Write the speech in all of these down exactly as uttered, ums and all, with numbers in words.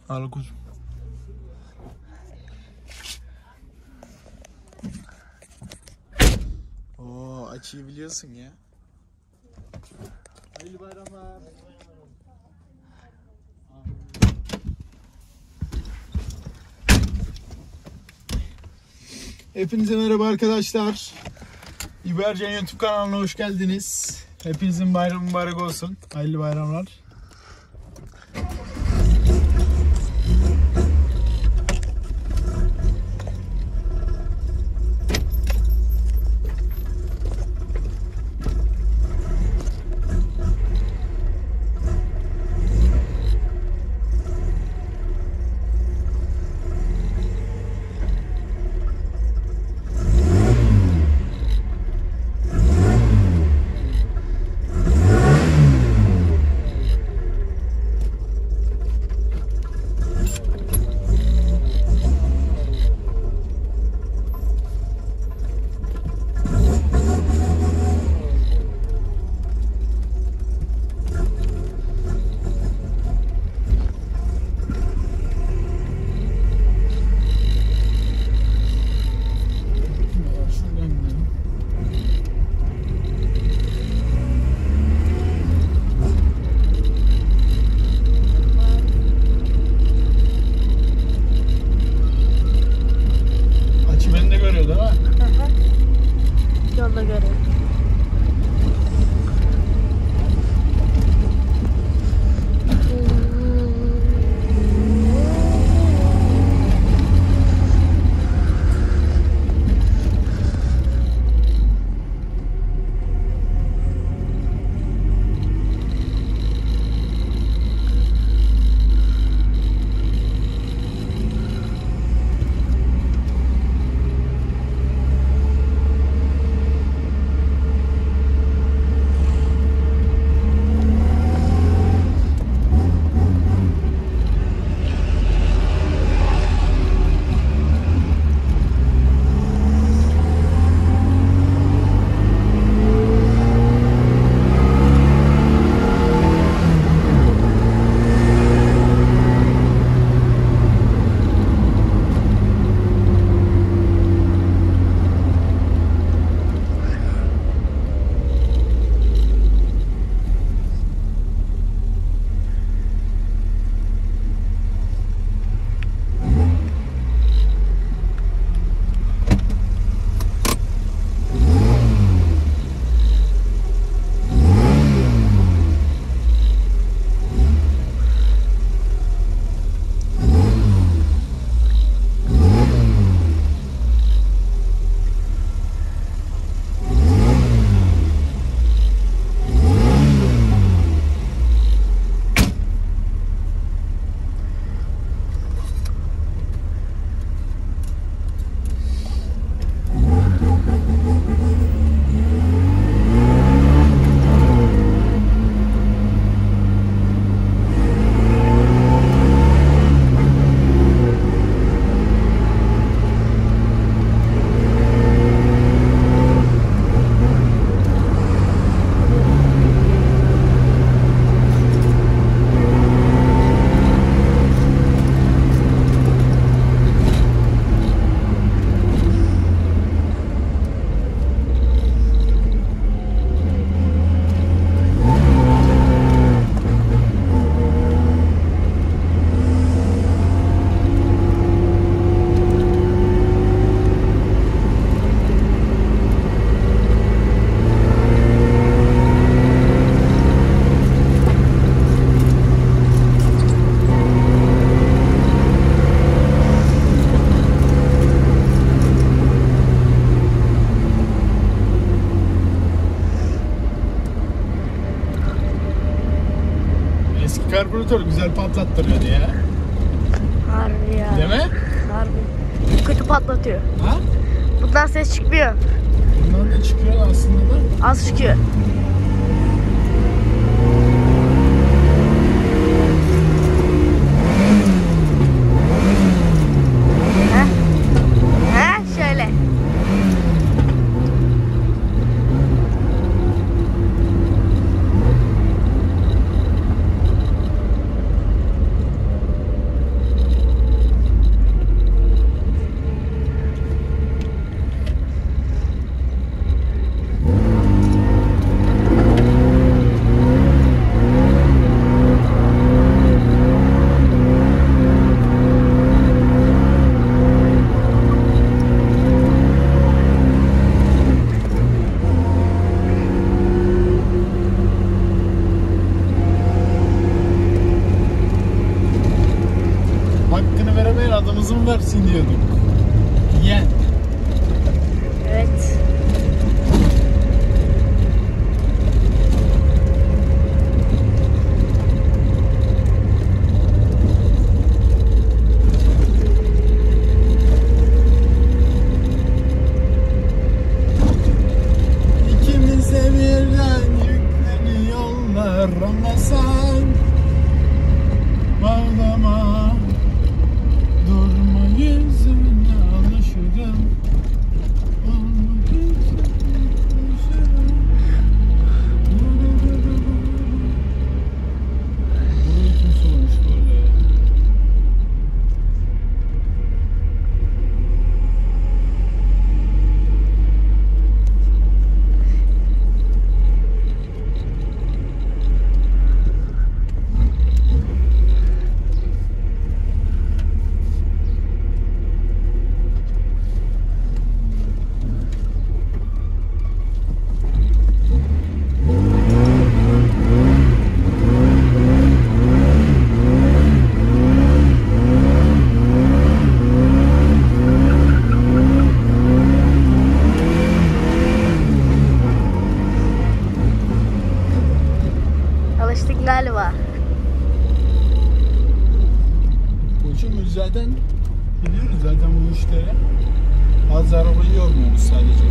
Al kuzum. Oo, açıyı biliyorsun ya. Hayırlı bayramlar. Hepinize merhaba arkadaşlar. İbercan YouTube kanalına hoş geldiniz. Hepinizin bayramı mübarek olsun. Hayırlı bayramlar. Yolda görüyorum. Karbüratör güzel patlattırıyordu ya. Harbi ya. Değil mi? Harbi. Kötü patlatıyor. Ha? Bundan ses çıkmıyor. Bundan da çıkıyor aslında da. Az çıkıyor. Heh. Heh şöyle. adımızı mı versin diyorduk. Yen. Evet. İkimize birden yükleniyorlar ama sen bağlama, durma yüzüne alışırım. Olma yüzüne alışırım. Burayı kim sormuş böyle ya? Alıştık galiba. Koçum biz zaten biliyoruz zaten bu işleri. Az arabayı yormuyoruz sadece.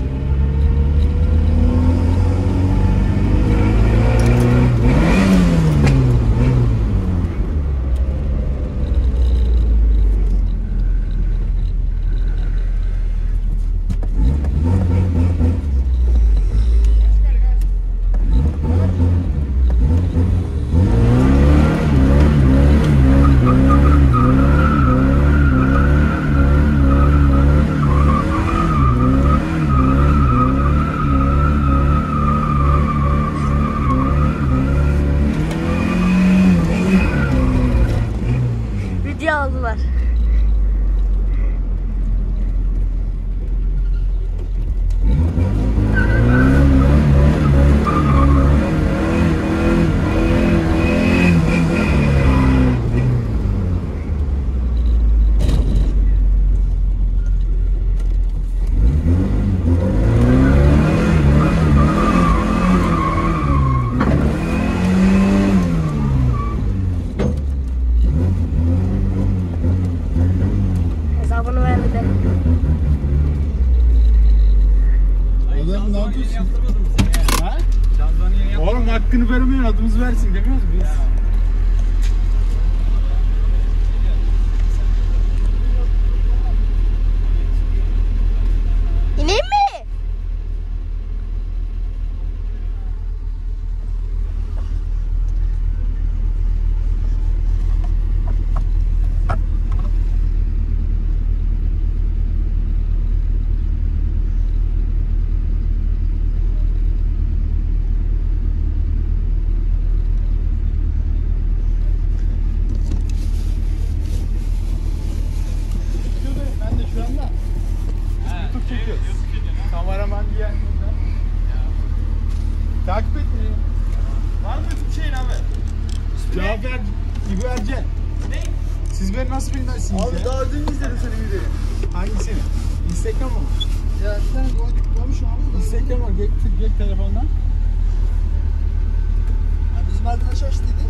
Video aldılar. Hesabını ver bir de. Adam ne yapıyorsun? Ha? Oğlum hakkını vermeyen adımızı versin demiyoruz biz. İneyim mi? Ben de şu anda YouTube çekiyoruz. Kameraman diyen burada. Takip et beni. Var mı YouTube şeyin abi? Cafer İbercen. Ne? Siz beni nasıl bilmezsiniz Abi ya? daha dün izledim seni videoyu. Hangisini? Instagram mı? Ya sen konuşma abi. Instagram'a gel, gel telefondan. Ya bizim arkadaş aç dedi.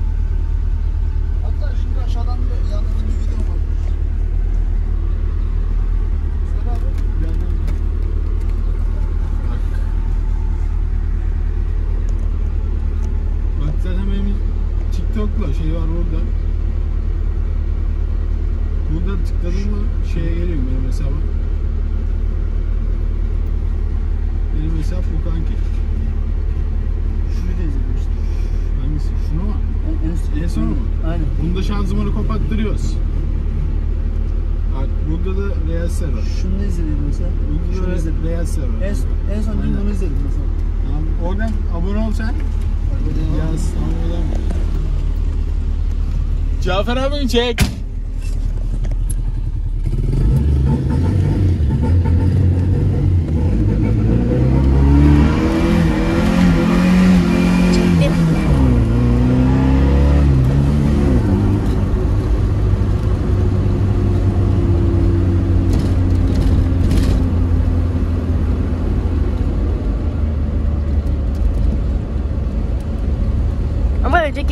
Hatta şimdi aşağıdan da yanında bir video var. Söyle abi. Bak. Bak zaten benim TikTok'la şey var orada. Burada tıkladım mı şeye geliyor benim hesaba. Benim hesap bu kanki. Şunu da izledim işte. Hangisi? Şunu mu? En, En sonu mu? Aynen. Bunda şanzımanı kopattırıyoruz. Bak burada da Reels'ler var. Şunu da izledim mesela. Burada Şunu da izledim. Reels'ler var. En, en son dün Aynen. bunu izledim mesela. Tamam. Oradan abone ol sen. Yaz. Tamam. Cafer abini çek. Çektim.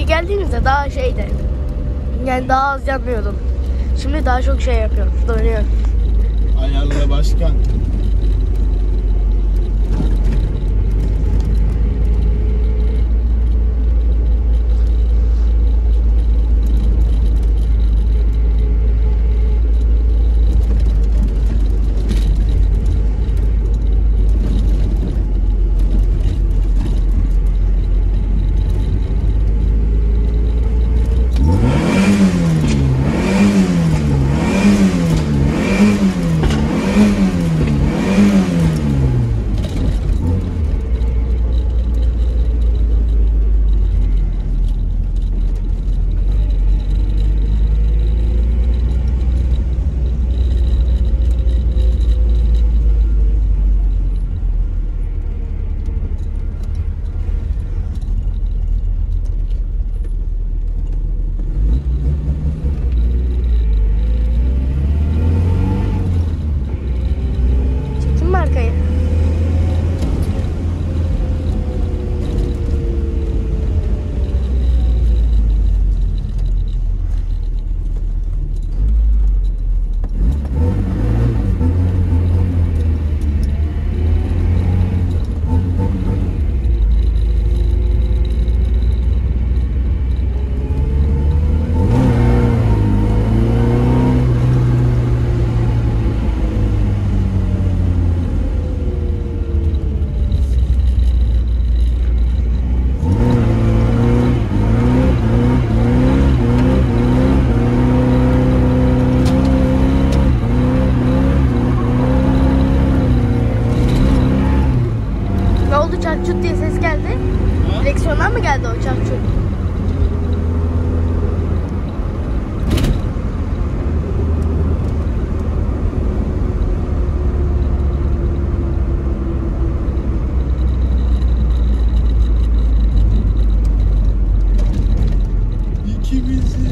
İlk geldiğimizde daha şeydi. Yani daha az yanmıyordum. Şimdi daha çok şey yapıyorum. Dönüyorum. Ayarla başkan. Çektin mi arkayı? Ne oldu, çarçut diye ses geldi? Ha? Direksiyondan mı geldi o çarçut? İkimizi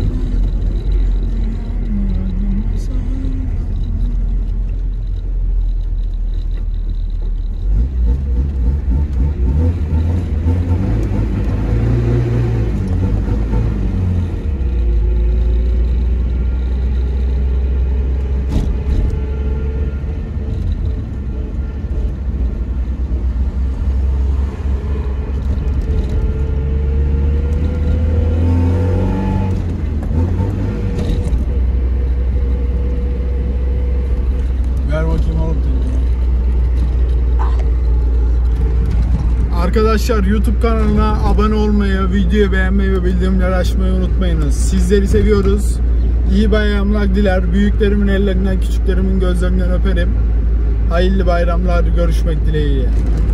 ver bakayım oğlum. Arkadaşlar YouTube kanalına abone olmayı, videoyu beğenmeyi ve bildirimleri açmayı unutmayınız. Sizleri seviyoruz. İyi bayramlar diler. Büyüklerimin ellerinden, küçüklerimin gözlerinden öperim. Hayırlı bayramlar, görüşmek dileğiyle.